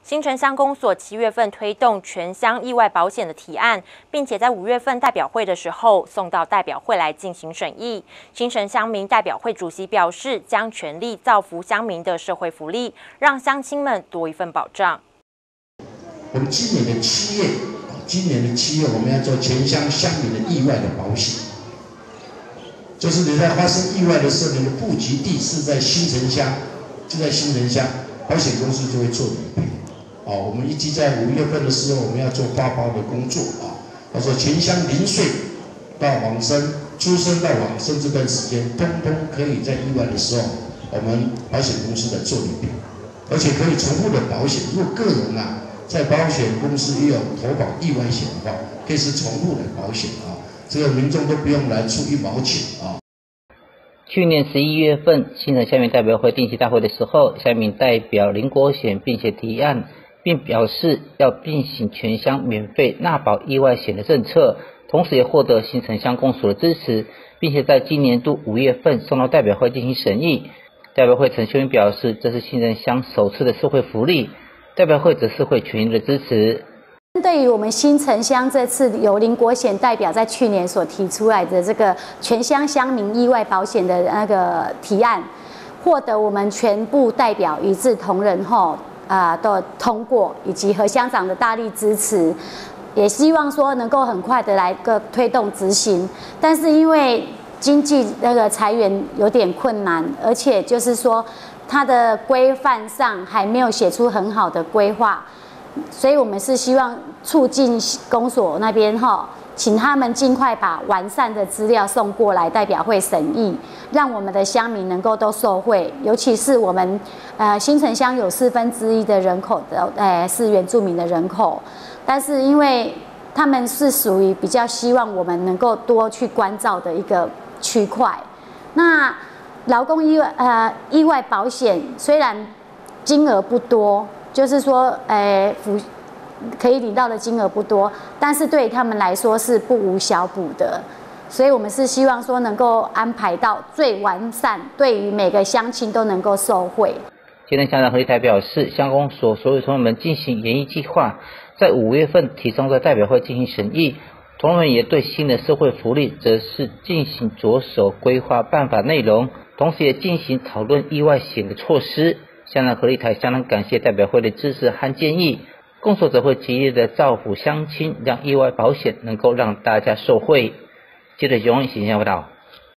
新城乡公所7月份推动全乡意外保险的提案，并且在5月份代表会的时候送到代表会来进行审议。新城乡民代表会主席表示，将全力造福乡民的社会福利，让乡亲们多一份保障。 我们今年的7月，我们要做全乡乡民的意外的保险，就是你在发生意外的时候，你的户籍地是在新城乡，就在新城乡，保险公司就会做理赔。我们预计在5月份的时候，我们要做发包的工作他说全乡0岁到往生、出生到往生这段时间，通通可以在意外的时候，我们保险公司来做理赔，而且可以重复的保险。如果个人在保险公司也有投保意外险的话，可以是重复的保险这个民众都不用来出1毛钱去年11月份，新城乡民代表会定期大会的时候，乡民代表林国显并且提案，并表示要并行全乡免费纳保意外险的政策，同时也获得新城乡公所的支持，并且在今年度5月份送到代表会进行审议。代表会陈秀英表示，这是新城乡首次的社会福利，代表会则是会全力的支持。 针对于我们新城乡这次由林国显代表在去年所提出来的这个全乡乡民意外保险的那个提案，获得我们全部代表一致同仁的通过，以及和乡长的大力支持，也希望说能够很快的来个推动执行。但是因为经济那个裁员有点困难，而且就是说它的规范上还没有写出很好的规划。所以我们是希望促进公所那边请他们尽快把完善的资料送过来代表会审议，让我们的乡民能够都受惠。尤其是我们新城乡有1/4的人口是原住民的人口，但是因为他们是属于比较希望我们能够多去关照的一个区块。那劳工意外保险虽然金额不多，就是说，可以领到的金额不多，但是对他们来说是不无小补的，所以我们是希望说能够安排到最完善，对于每个乡亲都能够受惠。 新城乡长何立台表示，乡公所所有同仁们进行研议计划，在5月份提送到代表会进行审议，同仁们也对新的社会福利则是进行着手规划办法内容，同时也进行讨论意外险的措施。乡长何立台相当感谢代表会的支持和建议，公所则会极力的造福乡亲，让意外保险能够让大家受惠。记者熊形象报道。